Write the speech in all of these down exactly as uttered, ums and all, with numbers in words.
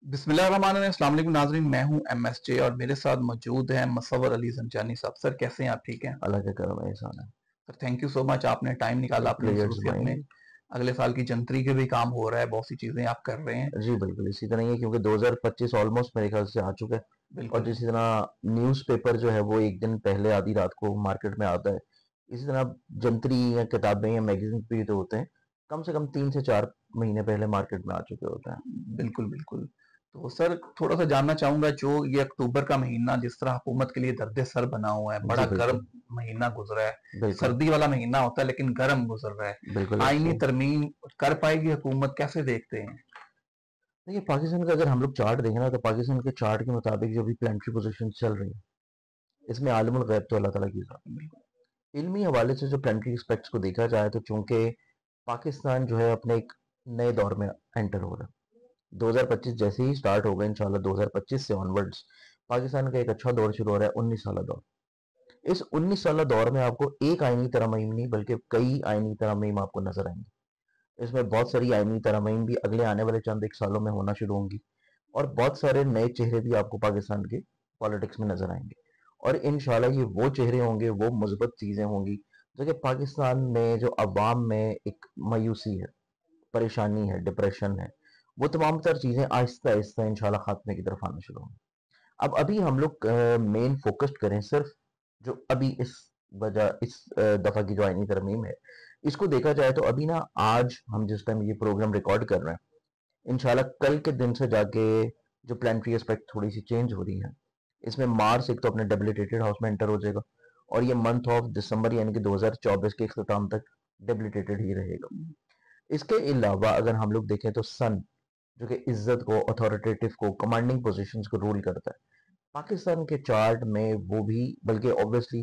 बिस्मिल्लाहिर्रहमानिर्रहीम। अस्सलाम वालेकुम नाज़रीन, मैं हूं एम एस जे और मेरे साथ मौजूद हैं मुसव्वर अली ज़ंजानी साहब। सर कैसे हैं आप? ठीक हैं अल्लाह के करम एहसान है। Sir. Thank you so much, आपने टाइम निकाला अपनी प्लेयर्स मसरूफियत में। माइन। अगले साल की जंतरी के भी काम हो रहा है, बहुत सी चीजें आप कर रहे हैं। जी बिल्कुल इसी तरह ही है क्योंकि दो हज़ार पच्चीस ऑलमोस्ट मेरे ख्याल से आ चुका है। और बिल्कुल जिसी तरह न्यूज़पेपर जो है वो एक दिन पहले आधी रात को मार्केट में आता है, इसी तरह जंतरी या किताबें या मैगजीन भी तो होते हैं कम से कम तीन से चार महीने पहले मार्केट में आ चुके होते हैं। बिल्कुल बिल्कुल। तो सर थोड़ा सा जानना चाहूंगा, जो ये अक्टूबर का महीना जिस तरह हुकूमत के लिए दर्द सर बना हुआ है, जी बड़ा बिल्कुल। गर्म महीना गुजरा है। बिल्कुल। सर्दी वाला महीना होता है लेकिन गर्म गुजर रहा है। बिल्कुल आईनी ऐसे। तरमीम कर पाएगी हुकूमत? कैसे देखते हैं? देखिए पाकिस्तान का अगर हम लोग चार्ट देखें ना तो पाकिस्तान के चार्ट के मुताबिक जो भी प्लानिटरी पोजीशन चल रही है इसमें आलिमुल गैब तो अल्लाह ताला की ज़ात है। इल्मी हवाले से जो प्लानिटरी एस्पेक्ट्स को देखा जाए तो चूंकि पाकिस्तान जो है अपने एक नए दौर में एंटर हो रहा है। दो हज़ार पच्चीस जैसे ही स्टार्ट होगा इंशाल्लाह दो हज़ार पच्चीस से ऑनवर्ड्स पाकिस्तान का एक अच्छा दौर शुरू हो रहा है, उन्नीस साल दौर। इस उन्नीस साल दौर में आपको एक आईनी तरमीम नहीं बल्कि कई आईनी तरमीम आपको नजर आएंगी। इसमें बहुत सारी आईनी तरमीम भी अगले आने वाले चंद एक सालों में होना शुरू होंगी और बहुत सारे नए चेहरे भी आपको पाकिस्तान के पॉलिटिक्स में नजर आएंगे। और इंशाल्लाह ये वो चेहरे होंगे, वो मुस्बत चीजें होंगी जो कि पाकिस्तान में जो अवाम में एक मायूसी है, परेशानी है, डिप्रेशन है, वो तमाम तर चीजें आहिस्ता आहिस्ता इंशाल्लाह खात्मे की तरफ आना शुरू होंगी। अब अभी हम लोग मेन फोकस्ड करें सिर्फ जो अभी इस वजह इस अ, दफा की जो आईनी तरमीम है इसको देखा जाए तो अभी ना आज हम जिस टाइम ये प्रोग्राम रिकॉर्ड कर रहे हैं इंशाल्लाह कल के दिन से जाके जो प्लानिटरी एस्पेक्ट थोड़ी सी चेंज हो रही है। इसमें मार्स एक तो अपने डेबिलिटेटेड हाउस में एंटर हो जाएगा और ये मंथ ऑफ दिसंबर यानी कि दो हज़ार चौबीस के इख्तिताम तक डेबिलिटेटेड ही रहेगा। इसके अलावा अगर हम लोग देखें तो सन जो कि इज्जत को, अथॉरिटेटिव को, कमांडिंग पोजीशंस को रूल करता है, पाकिस्तान के चार्ट में वो भी बल्कि ऑब्वियसली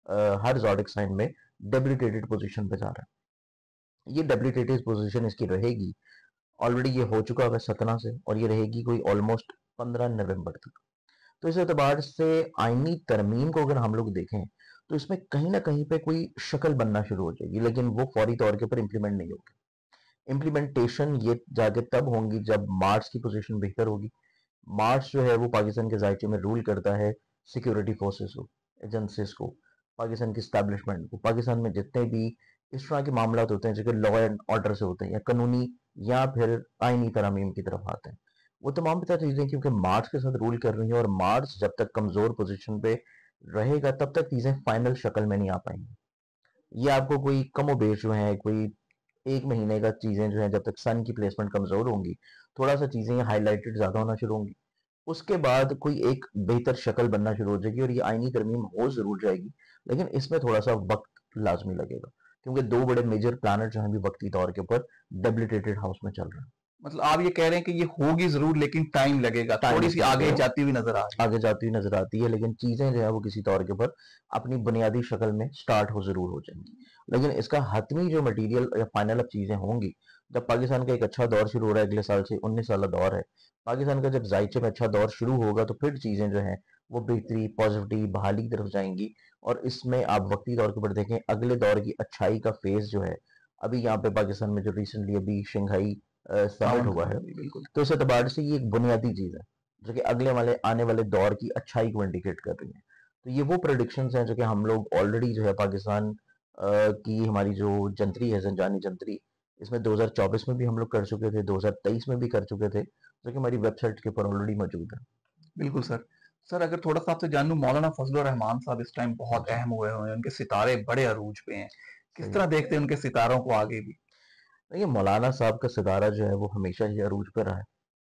हर ज़ोडिक साइन में डेबिलिटेटेड पोजीशन पे जा रहा है। ये डेबिलिटेटेड पोजीशन इसकी रहेगी, ऑलरेडी ये हो चुका है सतना से और ये रहेगी कोई ऑलमोस्ट पंद्रह नवंबर तक। तो इस एतबार से आईनी तरमीम को अगर हम लोग देखें तो इसमें कहीं ना कहीं पे कोई शक्ल बनना शुरू हो जाएगी, लेकिन वो फौरी तौर के ऊपर इंप्लीमेंट नहीं होगी। इम्प्लीमेंटेशन ये जाके तब होंगी जब मार्च की पोजीशन बेहतर होगी। मार्च जो है वो पाकिस्तान के जायचे में रूल करता है सिक्योरिटी फोर्सेस को, एजेंसीज को, पाकिस्तान की स्टैब्लिशमेंट को। पाकिस्तान में जितने भी इस तरह के मामला होते हैं जो कि लॉ एंड ऑर्डर से होते हैं या कानूनी या फिर आईनी तरमीम की तरफ आते हैं, वो तमाम पता चीजें क्योंकि मार्च के साथ रूल कर रही है और मार्च जब तक कमजोर पोजीशन पे रहेगा तब तक चीजें फाइनल शक्ल में नहीं आ पाएंगी। ये आपको कोई कमोबेश जो है कोई एक महीने का चीजें जो है जब तक सन की प्लेसमेंट कमजोर होंगी थोड़ा सा चीजें हाईलाइटेड ज्यादा होना शुरू होंगी, उसके बाद कोई एक बेहतर शक्ल बनना शुरू हो जाएगी और ये आईनी तरमीम हो जरूर जाएगी, लेकिन इसमें थोड़ा सा वक्त लाजमी लगेगा क्योंकि दो बड़े मेजर प्लानट जो है भी वक्ती तौर के ऊपर डेबिलिटेटेड हाउस में चल रहे हैं। मतलब आप ये कह रहे हैं कि ये होगी जरूर लेकिन टाइम लगेगा, टाइम थोड़ी सी लगेगा, आगे वो जाती हुई नजर आ रही है। आगे जाती हुई नजर आती है, लेकिन चीजें जो है वो किसी तौर के ऊपर अपनी बुनियादी शक्ल में स्टार्ट हो जरूर हो जाएंगी। लेकिन इसका हतमी जो मटेरियल या फाइनल अब चीजें होंगी जब पाकिस्तान का एक अच्छा दौर शुरू हो रहा है, अगले साल से उन्नीस साल दौर है पाकिस्तान का, जब जायचे में अच्छा दौर शुरू होगा तो फिर चीजें जो है वो बेहतरी, पॉजिटिविटी, बहाली की तरफ जाएंगी। और इसमें आप वक्ती तौर के ऊपर देखें अगले दौर की अच्छाई का फेज जो है अभी यहाँ पे पाकिस्तान में जो रिसेंटली अभी शंघाई समिट सावन हुआ है, खत्म हुई, बिल्कुल। तो इस एतबार से ये एक बुनियादी चीज है जो कि अगले वाले आने वाले दौर की अच्छाई को इंडिकेट कर रही है। तो ये वो प्रोडिक्शंस हैं जो कि हम लोग ऑलरेडी जो है पाकिस्तान अ, की हमारी जो जंतरी है ज़ंजानी जंतरी, इसमें दो हज़ार चौबीस में भी हम लोग कर चुके थे, दो हज़ार तेईस में भी कर चुके थे, जो कि हमारी वेबसाइट के ऊपर ऑलरेडी मौजूद है। बिल्कुल सर। सर अगर थोड़ा सा आपसे जान लूं, मौलाना फजलुर रहमान साहब इस टाइम बहुत जी। अहम हुए हुए हैं, उनके सितारे बड़े अरूज पे हैं। किस सही तरह है। देखते हैं उनके सितारों को आगे भी? देखिए मौलाना साहब का सितारा जो है वो हमेशा ही अरूज पर रहा है,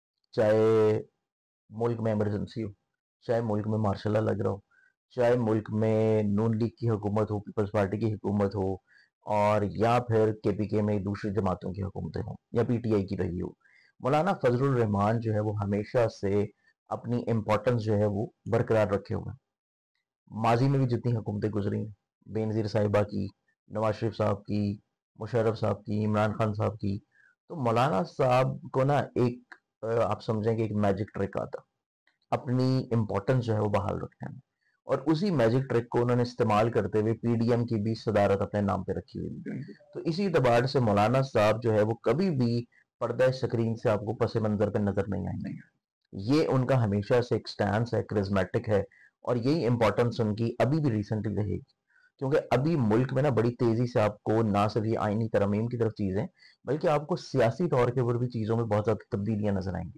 चाहे मुल्क में इमरजेंसी हो, चाहे मुल्क में मार्शल लॉ लग रहा हो, चाहे मुल्क में नून लीग की हुकूमत हो, पीपल्स पार्टी की हुकूमत हो, और या फिर केपीके में दूसरी जमातों की हुकूमतें हों या पीटीआई की रही हो, मौलाना फजलुर रहमान जो है वो हमेशा से अपनी इम्पोर्टेंस जो है वो बरकरार रखे हुए हैं। माजी में भी जितनी हुकूमतें गुजरी हैं, बेनज़ीर साहिबा की, नवाज शरीफ साहब की, मुशर्रफ साहब की, इमरान खान साहब की, तो मौलाना साहब को ना एक अ, आप समझें कि एक मैजिक ट्रिक आता अपनी इम्पोर्टेंस जो है वो बहाल रखने में, और उसी मैजिक ट्रिक को उन्होंने इस्तेमाल करते हुए पीडीएम की भी सदारत अपने नाम पे रखी हुई थी। बिल्कुल। तो इसी एतबार से मौलाना साहब जो है वो कभी भी पर्दा स्क्रीन से आपको पस मंजर पे नजर नहीं आएंगे। नहीं। ये उनका हमेशा से एक स्टैंस है, करिज्मेटिक है, और यही इंपॉर्टेंस उनकी अभी भी रिसेंटली रहेगी, क्योंकि अभी मुल्क में ना बड़ी तेजी से आपको ना सिर्फ ये आईनी तरमीम की तरफ चीजें, बल्कि आपको सियासी तौर के ऊपर भी चीजों में बहुत ज्यादा तब्दीलियां नजर आएंगी।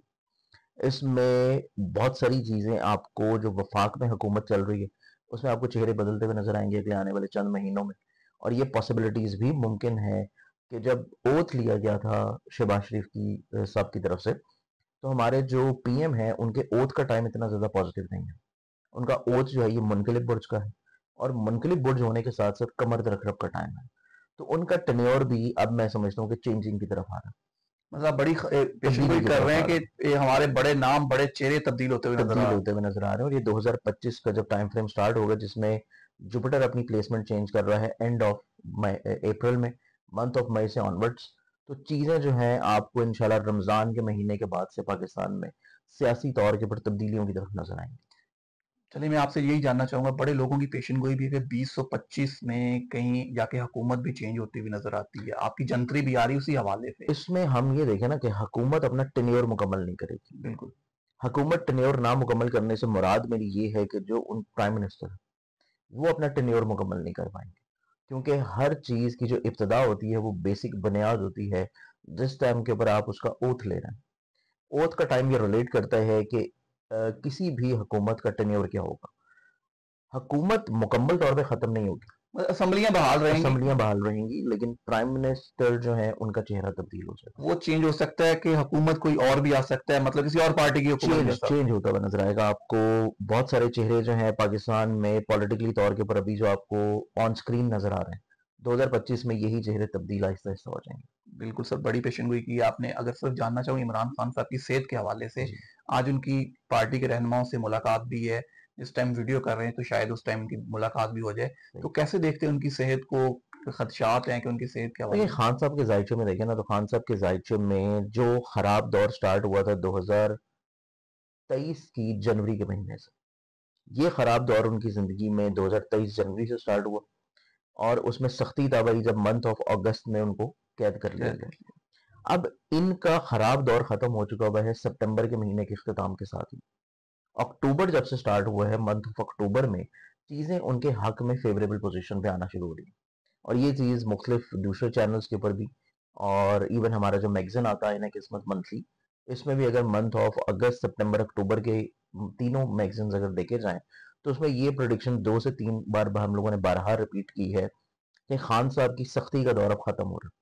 इसमें बहुत सारी चीजें आपको, जो वफाक में हुकूमत चल रही है उसमें आपको चेहरे बदलते हुए नजर आएंगे अगले आने वाले चंद महीनों में। और ये पॉसिबिलिटीज भी मुमकिन है कि जब ओथ लिया गया था शहबाज शरीफ की अ, साहब की तरफ से, तो हमारे जो पीएम है उनके ओथ का टाइम इतना ज्यादा पॉजिटिव नहीं है। उनका ओथ जो है ये मुनकलिब बुर्ज का है, और मुनकलिब बुर्ज होने के साथ साथ कमर रखरख का टाइम है। तो उनका टेन्योर भी अब मैं समझता हूँ कि चेंजिंग की तरफ आ रहा है, मतलब बड़ी पेशन तब्दीली गोई की कर तरफ रहे आ हैं रहा है, कि ये हमारे बड़े नाम बड़े चेहरे तब्दील होते हुए नजर आ तब्दील रहे हैं। होते हुए नजर आ रहे हैं। और ये दो हज़ार पच्चीस का जब टाइम फ्रेम स्टार्ट होगा, जिसमें जुपिटर अपनी प्लेसमेंट चेंज कर रहा है एंड ऑफ मई, अप्रैल में, मंथ ऑफ मई से ऑनवर्ड्स, तो चीजें जो हैं आपको इंशाल्लाह रमजान के महीने के बाद से पाकिस्तान में सियासी तौर के ऊपर तब्दीलियों की तरफ नजर आएंगी। चलिए, मैं आपसे यही जानना चाहूंगा, बड़े लोगों की पेशन गोई भी है कि बीस सौ पच्चीस में कहीं जाके हुकूमत भी चेंज होती हुई नजर आती है, आपकी जंतरी भी आ रही है उसी हवाले से। इसमें हम ये देखें ना कि हुकूमत अपना टेन्योर मुकम्मल नहीं करेगी। बिल्कुल। हुकूमत टेन्योर ना मुकम्मल करने से मुराद मेरी ये है कि जो उन प्राइम मिनिस्टर है वो अपना टेन्योर मुकम्मल नहीं कर पाएंगे, क्योंकि हर चीज की जो इब्तदा होती है वो बेसिक बुनियाद होती है जिस टाइम के ऊपर आप उसका ओथ ले रहे हैं। ओथ का टाइम ये रिलेट करता है कि अ, किसी भी हुकूमत का टेन्योर क्या होगा। हुकूमत मुकम्मल तौर पे खत्म नहीं होगी, असम्बलियां बहाल रहेंगी। असम्बलियां बहाल रहेंगी, लेकिन प्राइम मिनिस्टर जो है उनका चेहरा तब्दील हो जाएगा। वो चेंज हो सकता है कि हुकूमत कोई और भी आ सकता है, मतलब किसी और पार्टी की हुकूमत भी आ चेंज सकती चेंज होता हुआ नजर आएगा आपको। बहुत सारे चेहरे जो हैं पाकिस्तान में पॉलिटिकली तौर के ऊपर अभी जो आपको ऑन स्क्रीन नजर आ रहे हैं, दो हज़ार पच्चीस में यही चेहरे तब्दील आहिस्ता आहिस्ता हो जाएंगे। है। बिल्कुल सर, बड़ी पेशन गोई की आपने। अगर सिर्फ जानना चाहूँ इमरान खान साहब की सेहत के हवाले से, जी, आज उनकी पार्टी के रहनुमाओं से मुलाकात भी है, जिस टाइम वीडियो कर रहे हैं तो शायद उस टाइम उनकी मुलाकात भी हो जाए, सही। तो कैसे देखते हैं उनकी सेहत को? खदशात हैं कि उनकी सेहत के देखिए हवाले से? खान साहब के जायचे में देखें ना, तो खान साहब के जायचे में जो खराब दौर स्टार्ट हुआ था दो हज़ार तेईस की जनवरी के महीने से, ये खराब दौर उनकी जिंदगी में दो हज़ार तेईस जनवरी से स्टार्ट हुआ, और उसमें सख्ती तबाही जब मंथ ऑफ अगस्त में उनको कैद कर लिया कैद गया। कर लिया। अब इनका खराब दौर खत्म हो चुका हुआ है सितंबर के महीने के इख्तिताम के साथ ही। अक्टूबर जब से स्टार्ट हुआ है, मंथ ऑफ अक्टूबर में चीजें उनके हक में फेवरेबल पोजीशन पे आना शुरू हो रही है। और ये चीज मुख्तलिफ दूसरे चैनल्स के ऊपर भी, और इवन हमारा जो मैगजीन आता है ना किस्मत मंथली, इसमें भी अगर मंथ ऑफ अगस्त सितंबर अक्टूबर के तीनों मैगजीन्स अगर देखे जाएं, तो उसमें ये प्रोडिक्शन दो से तीन बार हम लोगों ने बारहा रिपीट की है कि खान साहब की सख्ती का दौर अब खत्म हो रहा है।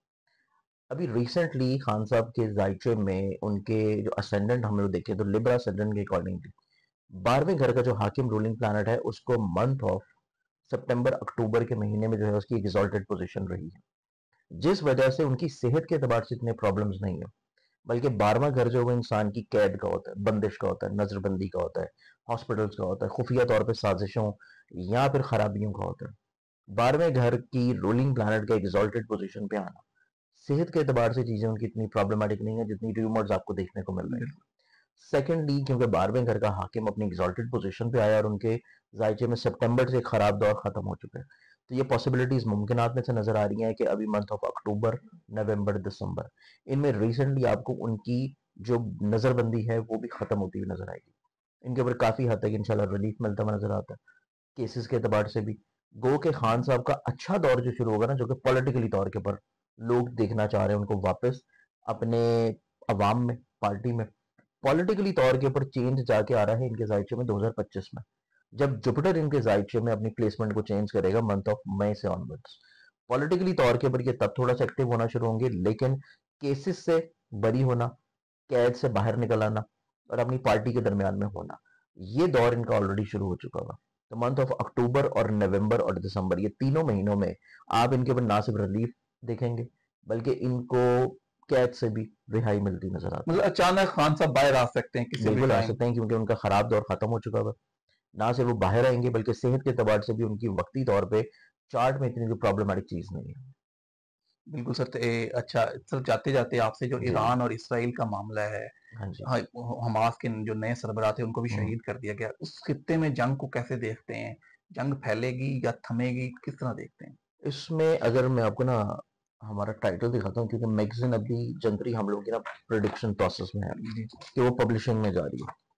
अभी रिसेंटली खान साहब के जायचे में उनके जो असेंडेंट हम लोग देखे, तो लिब्रा असेंडेंट के अकॉर्डिंगली बारहवें घर का जो हाकिम रूलिंग प्लैनेट है उसको मंथ ऑफ सितंबर अक्टूबर के महीने में जो है उसकी एग्जॉल्टेड पोजीशन रही है, जिस वजह से उनकी सेहत के एतबार से इतने प्रॉब्लम्स नहीं है। बल्कि बारहवां घर जो है वो इंसान की कैद का होता है, बंदिश का होता है, नजरबंदी का होता है, हॉस्पिटल्स का होता है, खुफिया तौर पर साजिशों या फिर खराबियों का होता है। बारहवें घर की रूलिंग प्लैनेट का एग्जॉल्टेड पोजीशन पे आना, सेहत के एतबार से चीजें उनकी इतनी प्रॉब्लमेटिक नहीं है जितनी र्यूमर्स आपको देखने को मिल रहे हैं। बिल्कुल। सेकेंडली, क्योंकि बारहवें घर का हाकिम अपनी एग्जॉल्टेड पोजीशन पे आया और उनके जायचे में सितंबर से एक खराब दौर खत्म हो चुका है, तो ये पॉसिबिलिटीज मुमकिनात में से नजर आ रही हैं कि अभी मंथ ऑफ अक्टूबर, नवंबर, दिसंबर, इनमें रिसेंटली आपको उनकी जो नजरबंदी है वो भी खत्म होती हुई नजर आएगी। इनके ऊपर काफी हद तक इंशाल्लाह रिलीफ मिलता हुआ नजर आता है केसेस के एतबार से भी। गो के खान साहब का अच्छा दौर जो शुरू होगा ना, जो कि पॉलिटिकली तौर के ऊपर लोग देखना चाह रहे हैं उनको वापस अपने अवाम में, पार्टी में, पॉलिटिकली तौर के ऊपर चेंज जाके आ रहा है इनके जायचे में दो हज़ार पच्चीस में, जब जुपिटर इनके जायचे में अपनी प्लेसमेंट को चेंज करेगा मंथ ऑफ मई से ऑनवर्ड्स। पॉलिटिकली तौर के ऊपर ये तब थोड़ा सा एक्टिव होना शुरू होंगे, लेकिन केसेस से बरी होना, कैद से बाहर निकल आना और अपनी पार्टी के दरमियान में होना, ये दौर इनका ऑलरेडी शुरू हो चुका हुआ। तो मंथ ऑफ अक्टूबर और नवंबर और दिसंबर, ये तीनों महीनों में आप इनके ऊपर ना सिर्फ रिलीफ देखेंगे, बल्कि इनको कैद से भी रिहाई मिलती नजर आती मतलब है। अचानक खान साहब बाहर आ सकते हैं किसी भी बिल्कुल आ टाइम? सकते हैं, क्योंकि उनका खराब दौर खत्म हो चुका हुआ। ना सिर्फ वो बाहर आएंगे बल्कि सेहत के एतबार से भी उनकी वक्ती तौर पे चार्ट में इतनी कोई प्रॉब्लमेटिक चीज नहीं है। बिल्कुल सर। तो ए, अच्छा सर, जाते जाते आपसे, जो जी, ईरान और इसराइल का मामला है, हाँ जी। हाँ, हमास के जो नए सरबराह थे उनको भी हम्म। शहीद कर दिया गया, उस खित्ते में जंग को कैसे देखते हैं? जंग फैलेगी या थमेगी, किस तरह देखते हैं? इसमें अगर मैं आपको ना हमारा टाइटल दिखाता हूँ, क्योंकि मैगजीन अभी जनवरी हम लोग की ना प्रोडिक्शन प्रोसेस में है जी। कि वो पब्लिशिंग में जा रही है।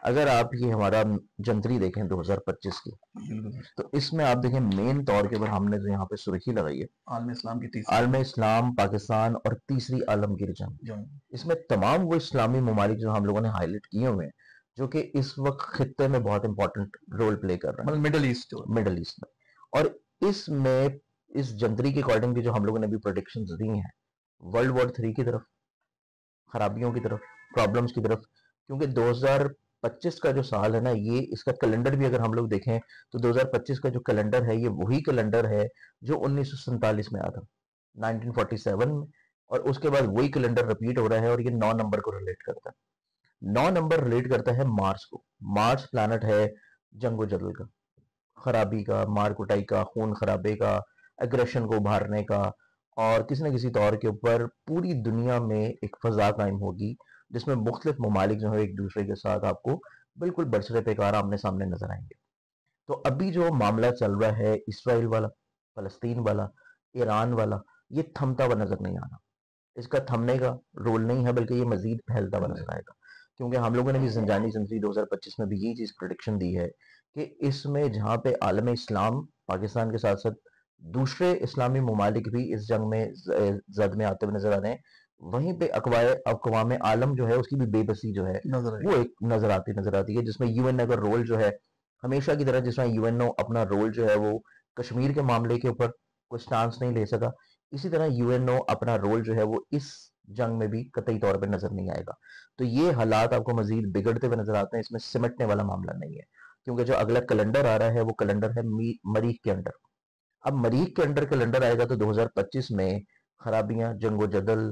अगर आप ये हमारा जंतरी देखें दो हज़ार पच्चीस की, बिल्कुल तो इसमें आप देखें मेन तौर के ऊपर हमने जो यहाँ पे सुर्खी लगाई है आलम इस्लाम की तीसरी आलम इस्लाम पाकिस्तान और तीसरी आलमगीर जंग। जंग। इसमें तमाम वो इस्लामी ममालिक जो हम लोगों ने हाईलाइट किए हुए हैं जो कि इस वक्त खित्ते में बहुत इंपॉर्टेंट रोल प्ले कर रहे मतलब मिडल ईस्ट हैं मिडल ईस्ट में। और इसमें इस जंतरी के अकॉर्डिंग भी जो हम लोगों ने भी प्रोडिक्शंस दी हैं वर्ल्ड वॉर थ्री की तरफ, खराबियों की तरफ, प्रॉब्लम्स की तरफ, क्योंकि दो हज़ार पच्चीस का जो साल है ना, ये इसका कैलेंडर भी अगर हम लोग देखें तो दो हज़ार पच्चीस का जो कैलेंडर है ये वही कैलेंडर है जो उन्नीस सौ सैंतालीस में आया था, नाइनटीन फोर्टी सेवन में, और उसके बाद वही कैलेंडर रिपीट हो रहा है और ये नौ नंबर को रिलेट करता है। नौ नंबर रिलेट करता है मार्स को। मार्स प्लैनेट है जंगो जदल का, खराबी का, मार कुटाई का, खून खराबे का, एग्रेशन को उभारने का, और किसी न किसी तौर के ऊपर पूरी दुनिया में एक फजा कायम होगी जिसमें मुख्तलिफ ममालिक जो है एक दूसरे के साथ आपको बिल्कुल बरसरे पेकार आमने सामने नजर आएंगे। तो अभी जो मामला चल रहा है इसराइल वाला, फलस्तीन वाला, ईरान वाला, ये थमता हुआ नजर नहीं आना। इसका थमने का रोल नहीं है बल्कि ये मजीद फैलता हुआ नजर आएगा, क्योंकि हम लोगों ने भी जंजानी जंतरी दो हज़ार पच्चीस में भी यही चीज प्रोडिक्शन दी है कि इसमें जहां पे आलम इस्लाम पाकिस्तान के साथ साथ दूसरे इस्लामी ममालिक भी इस जंग में जद में आते हुए नजर आ रहे हैं, वहीं पे अकवाम आलम जो है उसकी भी बेबसी जो है वो एक नजर आती नजर आती है, जिसमें यूएन का रोल जो है हमेशा की तरह, जिसमें यूएनओ अपना रोल जो है वो कश्मीर के मामले के ऊपर कोई स्टांस नहीं ले सका, इसी तरह यूएनओ अपना रोल जो है वो इस जंग में भी कतई तौर पर नजर नहीं आएगा। तो ये हालात आपको मजीद बिगड़ते हुए नजर आते हैं, इसमें सिमटने वाला मामला नहीं है, क्योंकि जो अगला कैलेंडर आ रहा है वो कैलेंडर है मरीख के अंडर। अब मरीख के अंडर कैलेंडर आएगा तो दो हज़ार पच्चीस में खराबियां, जंगो जदल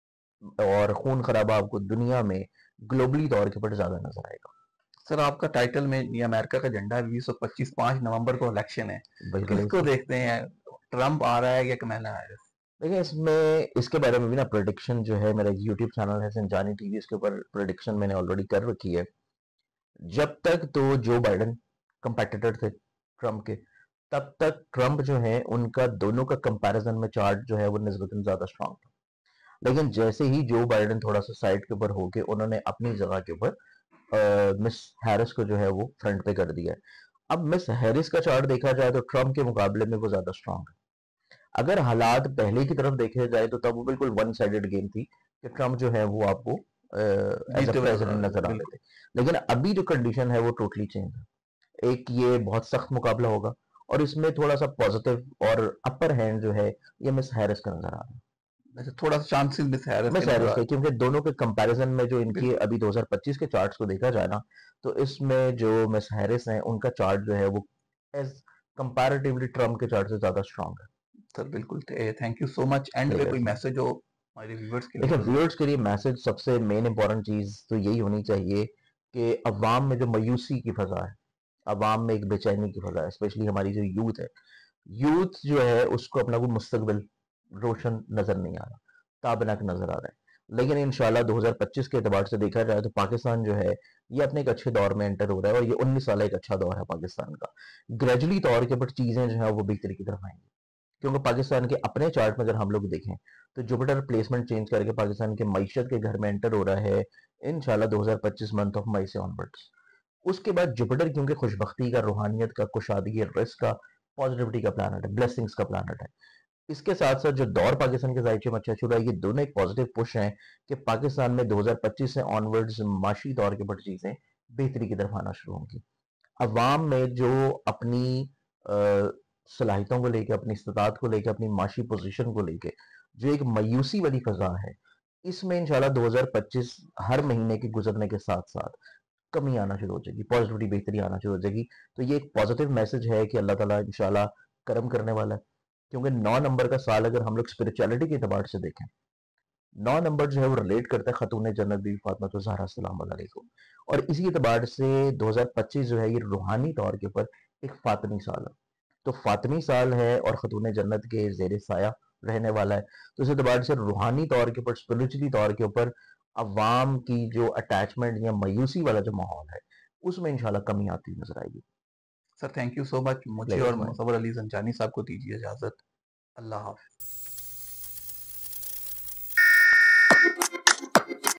और खून खराबा आपको दुनिया में ग्लोबली तौर के ऊपर ज्यादा नजर आएगा। सर आपका टाइटल में ये अमेरिका का झंडा है, बीस सौ पच्चीस पांच नवंबर को इलेक्शन है, किसको देखते हैं, ट्रंप आ रहा है या कमला हैरिस? देखिए इसमें इसके बारे में भी ना प्रेडिक्शन जो है, मेरा यूट्यूब चैनल है संजानी टीवी, इसके ऊपर प्रेडिक्शन मैंने ऑलरेडी कर रखी है। जब तक तो जो बाइडेन कंपेटिटर थे ट्रंप के, तब तक ट्रंप जो है उनका दोनों का कंपैरिजन में चार्ट जो है वो निस्बतन ज्यादा स्ट्रांग था। लेकिन जैसे ही जो बाइडेन थोड़ा सा साइड के ऊपर होके उन्होंने अपनी जगह के ऊपर मिस हैरिस को जो है वो फ्रंट पे कर दिया है। अब मिस हैरिस का चार्ट देखा जाए तो ट्रंप के मुकाबले में वो ज्यादा स्ट्रांग है। अगर हालात पहले की तरफ देखे जाए तो तब वो बिल्कुल वन साइडेड गेम थी कि ट्रंप जो है वो आपको एज अ प्रेसिडेंट नजर आ रहे थे। लेकिन अभी जो कंडीशन है वो टोटली चेंज है। एक ये बहुत सख्त मुकाबला होगा और इसमें थोड़ा सा पॉजिटिव और अपर हैंड जो है ये मिस हैरिस का नजर आ रहा है। अच्छा, थोड़ा सा chances Miss Harris Miss Harris के, क्योंकि दोनों के कंपैरिजन में जो इनकी अभी दो हज़ार पच्चीस के चार्ट्स को देखा जाए ना, तो इसमें जो मिस हैरिस हैं उनका चार्ट जो है वो एज कंपैरेटिवली ट्रंप के चार्ट से ज्यादा स्ट्रांग है। सर बिल्कुल, thank you so much. End पे कोई मैसेज हो हमारे व्यूअर्स के लिए? देखिए व्यूअर्स के लिए मैसेज, सबसे मेन इंपॉर्टेंट चीज तो यही होनी चाहिए कि अवाम में जो मायूसी की फजा है, अवाम में एक बेचैनी की फजा है, स्पेशली हमारी जो यूथ है, यूथ जो है उसको अपना कोई मुस्तकबिल रोशन नजर नहीं आ रहा, ताबनक नजर आ रहा है। लेकिन इंशाल्लाह दो हज़ार पच्चीस के एतबार से देखा जाए तो पाकिस्तान जो है ये अपने एक अच्छे दौर में एंटर हो रहा है, और ये उन्नीस साल एक अच्छा दौर है पाकिस्तान का। ग्रेजुअली तौर के ऊपर चीजें जो है वो बेहतरी की तरफ आएंगी, क्योंकि पाकिस्तान के अपने चार्ट में अगर हम लोग देखें तो जुपिटर प्लेसमेंट चेंज करके पाकिस्तान के मईशत के घर में एंटर हो रहा है इंशाल्लाह दो हज़ार पच्चीस मंथ ऑफ मई से ऑनवर्ड्स। उसके बाद जुपिटर क्योंकि खुशबख्ती का, रूहानियत का, कुशादगी, रिस्क का, पॉजिटिविटी का प्लानट है, ब्लेसिंग्स का प्लानट है, इसके साथ साथ जो दौर पाकिस्तान के जायचे में अच्छा शुरू है, ये दोनों एक पॉजिटिव पुश हैं कि पाकिस्तान में दो हज़ार पच्चीस से ऑनवर्ड्स माशी तौर के ऊपर चीजें बेहतरी की तरफ आना शुरू होंगी। अवाम में जो अपनी सलाहियतों को लेकर, अपनी इस्तात को लेकर, अपनी माशी पोजीशन को लेकर जो एक मायूसी वाली फजा है, इसमें इंशाल्लाह दो हज़ार पच्चीस हर महीने के गुजरने के साथ साथ कमी आना शुरू हो जाएगी, पॉजिटिविटी, बेहतरी आना शुरू हो जाएगी। तो ये एक पॉजिटिव मैसेज है कि अल्लाह ताला इंशाल्लाह करम करने वाला है, क्योंकि नौ नंबर का साल अगर हम लोग स्पिरिचुअलिटी के एतबार से देखें, नौ नंबर जो है वो रिलेट करता है खतून जन्नत बीबी फातिमा तो ज़हरा सलाम अलैहा, और इसी एतबार से दो हज़ार पच्चीस जो है ये रूहानी तौर के ऊपर एक फातिमी साल है। तो फातिमी साल है और खतून जन्नत के जेर साया रहने वाला है, तो इस एतबार से रूहानी तौर के ऊपर, स्पिरिचुअली तौर के ऊपर अवाम की जो अटैचमेंट या मायूसी वाला जो माहौल है उसमें इंशाल्लाह कमी आती नजर आएगी। Sir thank you so much. मुझे और मुसव्वर अली ज़ंजानी साहब को दीजिए इजाजत। अल्लाह हाफ़िज़।